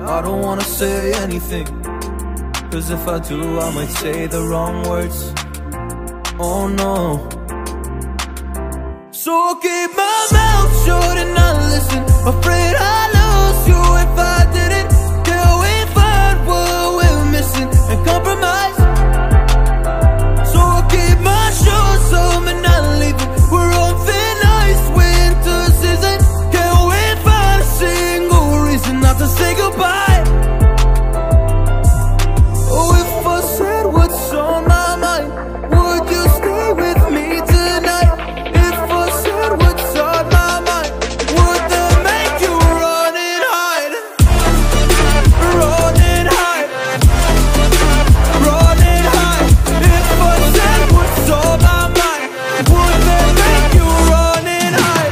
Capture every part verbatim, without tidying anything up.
I don't wanna say anything, cause if I do I might say the wrong words. Oh no. So I'll keep my mouth shut and not listen, afraid I'd lose you if I didn't. Till we find what we're missing and compromise. So I'll keep my shoes on and not leaving. We're on thin ice, winter season. Can't we find a single reason not to say goodbye? Oh, if I said what's on my mind, would you stay with me tonight? If I said what's on my mind, would that make you run and hide? Run and hide. Run and hide. If I said what's on my mind, would that make you run and hide?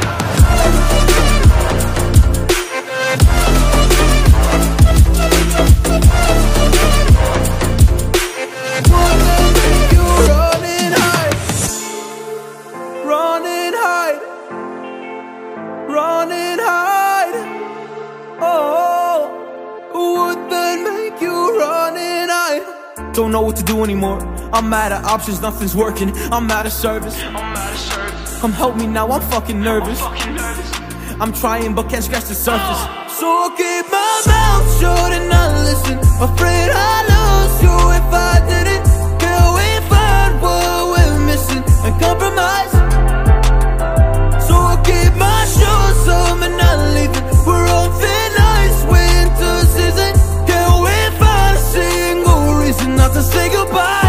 Would that make you run and hide? Run and hide. Run and hide. Oh, would that make you run and hide? Don't know what to do anymore. I'm out of options, nothing's working. I'm out of service. Come help me now, I'm fucking nervous. I'm trying but can't scratch the surface. So I'll keep my mouth shut and not listen, afraid I'd lose you if I didn't. Till we find what we're missing and compromise. So I'll keep my shoes on and not leaving. We're on thin ice, winter season. Can't we find a single reason not to say goodbye?